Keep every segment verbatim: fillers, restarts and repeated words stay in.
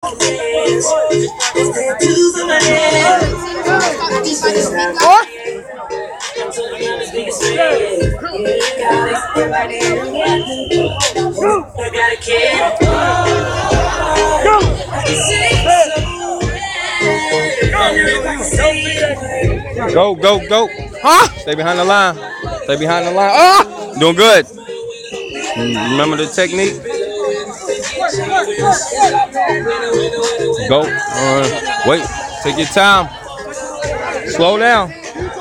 Oh. Go, go, go. Huh? Stay behind the line. Stay behind the line. Ah! Doing good. Remember the technique? Go. Uh, wait. Take your time. Slow down.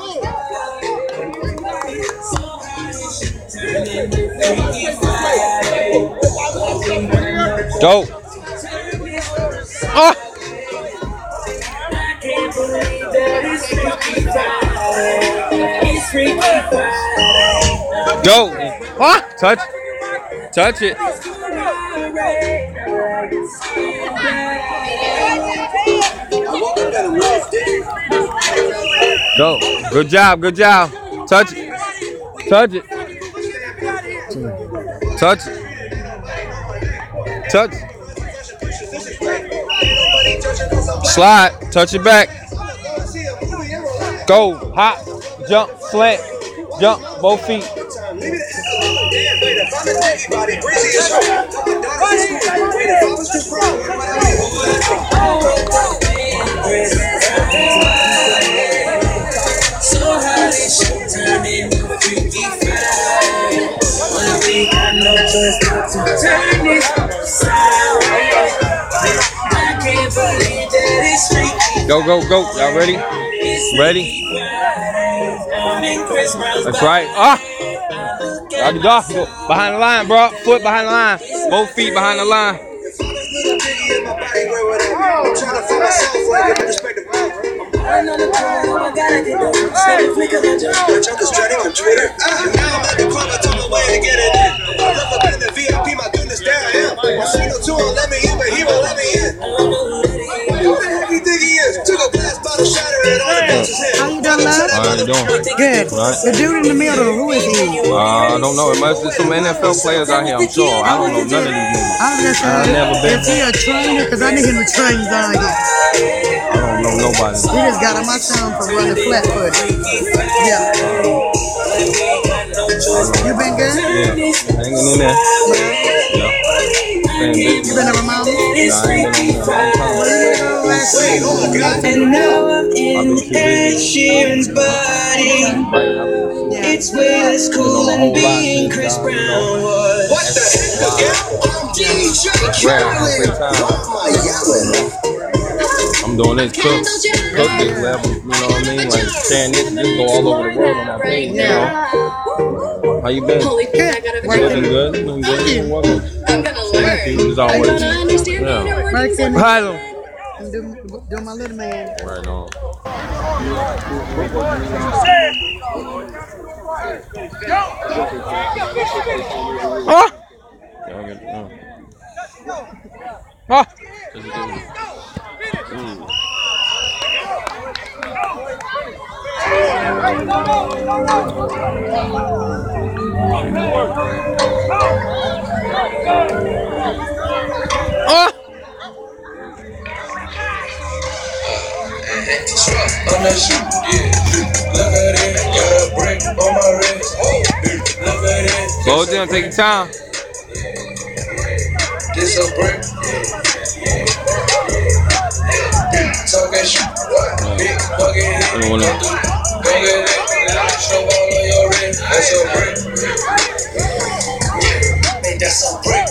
Go. Ah! Go. Ah! Touch. Touch it. Go. Good job. Good job. Touch it. Touch it. Touch it. Touch. Slide. Touch it back. Go. Hop. Jump. Slant. Jump. Both feet. Go, go, go. Y'all ready? Ready? That's right. Ah! Y'all go. Go. Behind the line, bro. Foot behind the line. Both feet behind the line. How you doing, love? How you doing? Good. Right. The dude in the middle, who is he? Uh, I don't know. It must be some N F L players out here, I'm sure. I don't know none of these niggas. I was just I've saying, never been. is he a trainer? Because I need him to train down here. I don't know nobody. We just got on my son for running flat foot. Yeah. You been good? Yeah. Hanging in there. Yeah. You been to my mama? Nah, I ain't been in there. And now I'm in Ed Sheeran's body. It's way less cool than being Chris Brown was. What the heck? D J Khaled. I'm doing this cook, cook this level, you know what I mean? Like sharing this, just go all over the world on my page, you know? How you been? Good. Looking good, looking good. You're welcome. Thank you, as always. Yeah. Working. Hi, though. I'm doing, doing my little man. Right on. Ah! Ah! Ah! On the shoot, yeah. Look at it, got a brick on my wrist. Look at it. Slow it down, take your time. This a brick. Talk and shoot. Big bucket hit. I don't wanna. Go get it. Show all on your wrist. That's a brick. Man, that's a brick.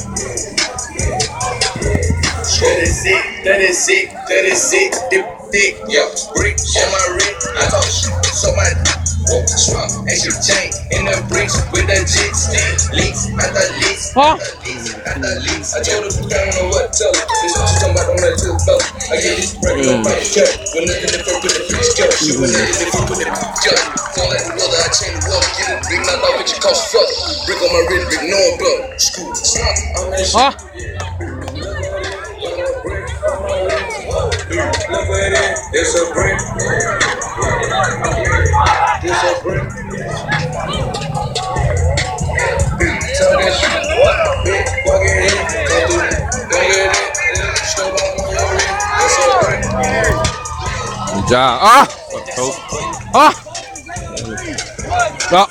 That is it. That is it. That is it. Dip, dick, yeah. Brick on my wrist. I talk shit. So my walk strong. Extra chain in the bricks with the jig stick. Leaks at the leaks. Huh? At the leaks. I told her I don't know what to tell her. This what you talking about on that to the belt. I get this bread on my cut. When nothing to fuck with the bitch cut. She went in the fuck with the bitch cut. Don't let the brother, I chain the walk. Get it. Big not know what you cost fuck. Brick on my wrist, brick no blow. School. I'm that shit. Huh? Look at it, it's a brick. It's a brick. Tell that shit. Big bucket hit. Go get it. Show up on your job. Ah! Ah! Stop.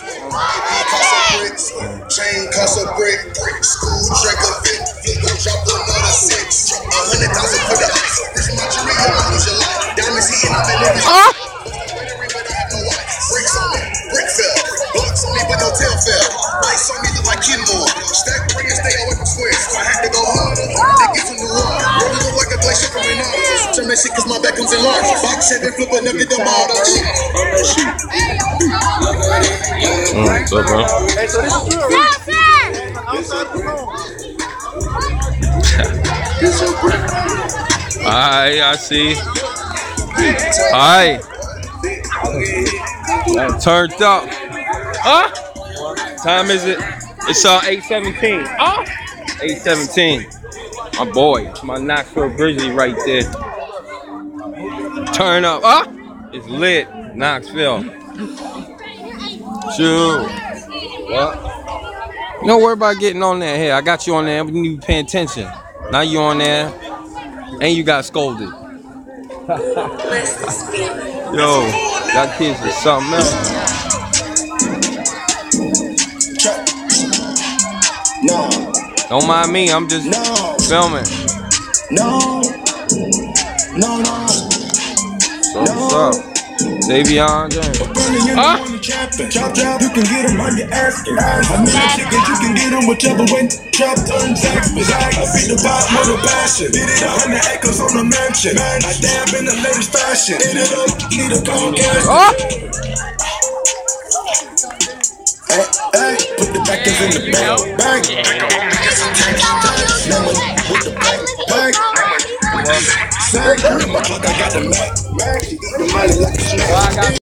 Chain cost a brick. School drink a fit. Drop another six. A hundred thousand for the ice. This my jury, your mom's your life. Diamonds eating up in every. Ah! Bricks on me, brick fell. Blocks on me, but no tail fell. Ice on me look like Kenmore. Stack ring and stay away from squares. I had to go home. They get from the wall. Rolling look like a glacier from an arm. Turn that shit cause my back comes in large. Box seven, flip a nugget the ball. Mm, what's up, bro? Hey, so this is real. Alright, I see. Alright. Turned up. Huh? Time is it? It's uh eight seventeen. Huh? eight seventeen. My boy, my Knoxville Grizzly right there. Turn up. Huh? It's lit. Knoxville. Shoot. What? Don't worry about getting on there. Here, I got you on there. You need to pay attention. Now you on there. And you got scolded. Yo, that kid's is something else. No. Don't mind me, I'm just No. filming. No. No, no. So what's up? Davion James. Huh? Chop chop, you can get them on your ass. I mean, chickens, you can get them whichever way. Chop turns X, but I beat the bottom with a passion. Did it a hundred acres on a mansion. I damn in the latest fashion. Hit it up, need a Comcast. Oh! Hey, hey, put the backers in the bag. Bang. With the bag, bang. Say, my clock, I got the Mac. Mac, you got the money like a